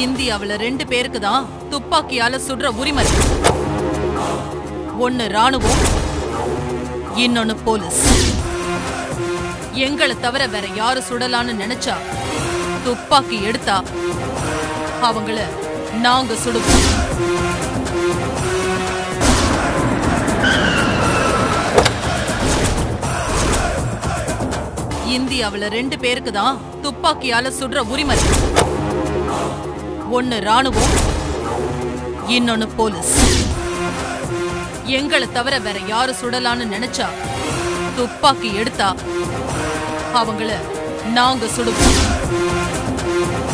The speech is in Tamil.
இந்தியாவுல 2 பேருக்கு தான் துப்பாக்கியால சுடுற உரிமை. ஒன்னு ராணுவம், இன்னொன்னு போலீஸ். எங்களை தவிர வேற யாரு சுடலான்னு நினைச்சா துப்பாக்கி எடுத்தா அவங்கள நாங்க சுடுவோம். இந்தியாவுல 2 பேருக்கு தான் துப்பாக்கியால சுடுற உரிமை. ஒன்னு ராணுவம், இன்னொன்னு போலீஸ். எங்களை தவிர வேற யாரு சுடலான்னு நினைச்சா துப்பாக்கி எடுத்தா அவங்கள நாங்க சுடுவோம்.